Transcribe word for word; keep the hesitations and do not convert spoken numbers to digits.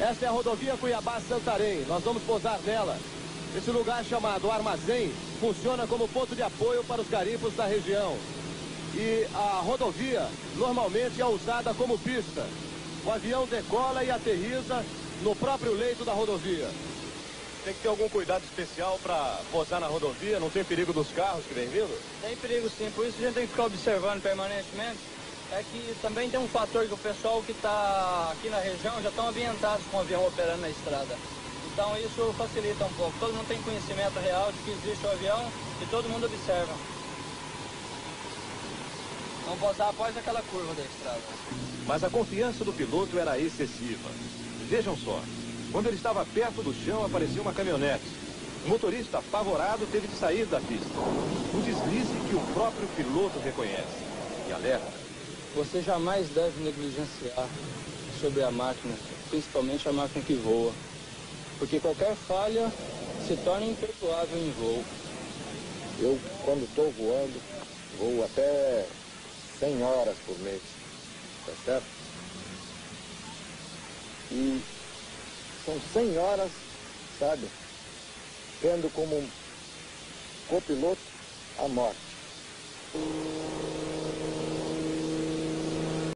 Esta é a rodovia Cuiabá-Santarém. Nós vamos pousar nela. Esse lugar chamado Armazém funciona como ponto de apoio para os garimpos da região. E a rodovia normalmente é usada como pista. O avião decola e aterriza no próprio leito da rodovia. Tem que ter algum cuidado especial para pousar na rodovia? Não tem perigo dos carros que vem vindo? Tem perigo sim, por isso a gente tem que ficar observando permanentemente. É que também tem um fator que o pessoal que está aqui na região já estão ambientados com o avião operando na estrada. Então isso facilita um pouco. Todo mundo tem conhecimento real de que existe o avião e todo mundo observa. Vamos pousar após aquela curva da estrada. Mas a confiança do piloto era excessiva. Vejam só, quando ele estava perto do chão apareceu uma caminhonete. O motorista, apavorado, teve de sair da pista. Um deslize que o próprio piloto reconhece e alerta. Você jamais deve negligenciar sobre a máquina, principalmente a máquina que voa. Porque qualquer falha se torna imperdoável em voo. Eu, quando estou voando, voo até cem horas por mês, tá certo? E são cem horas, sabe, tendo como copiloto a morte.